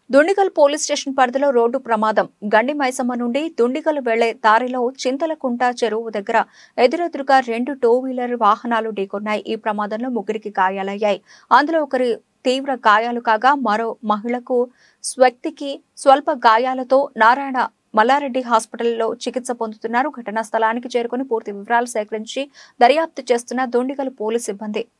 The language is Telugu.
దుండిగల్ పోలీస్ స్టేషన్ పరిధిలో రోడ్డు ప్రమాదం. గండి మైసమ్మ నుండి దుండిగల్ వెళ్లే దారిలో చింతలకుంట చెరువు దగ్గర ఎదురెదురుగా 2 టూ వీలర్ వాహనాలు ఢీకొన్నాయి. ఈ ప్రమాదంలో ముగ్గురికి గాయాలయ్యాయి. అందులో ఒకరి తీవ్ర గాయాలు కాగా మరో మహిళకు స్వల్ప గాయాలతో నారాయణ మల్లారెడ్డి హాస్పిటల్లో చికిత్స పొందుతున్నారు. ఘటనా స్థలానికి చేరుకుని పూర్తి వివరాలు సేకరించి దర్యాప్తు చేస్తున్న దుండిగల్ పోలీస్ సిబ్బంది.